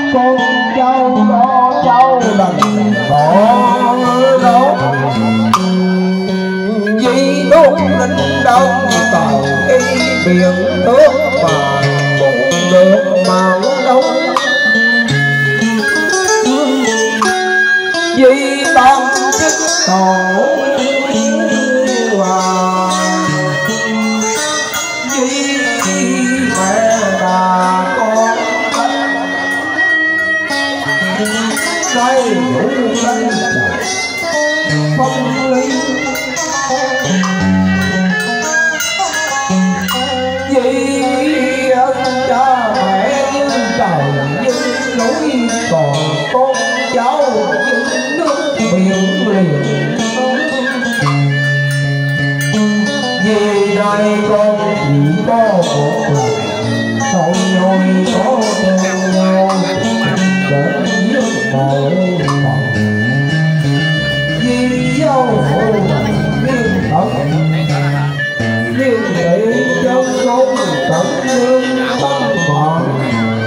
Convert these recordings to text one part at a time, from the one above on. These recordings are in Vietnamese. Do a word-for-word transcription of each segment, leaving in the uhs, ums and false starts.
con cháu đó cháu đành bỏ đó vì tốt linh đông tàu cây biển nước mà cũng được màu đông vì tâm chức tổ hòa vì mẹ là con đây đủ đây phong lý vì ơn cha mẹ như trời như núi còn con cháu như nước biển liền vì đây con chỉ có một người thôi nhồi có theo nhau để giết một phần vì dấu hộ liên thật liên lệ trong công tận lương tâm còn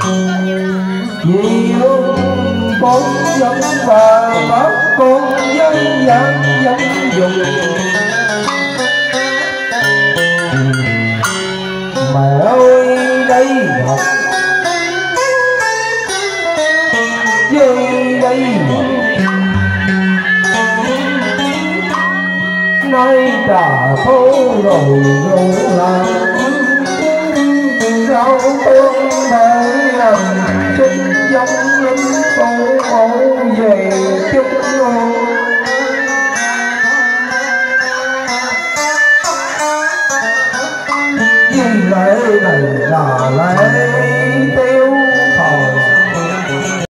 vì ơn con dân và bác con dân gian dân dùng mẹ ơi đây ngọc với đây nay trà thô rồi rồi là sao tương thể làm sinh giống lính tổ mẫu về chúc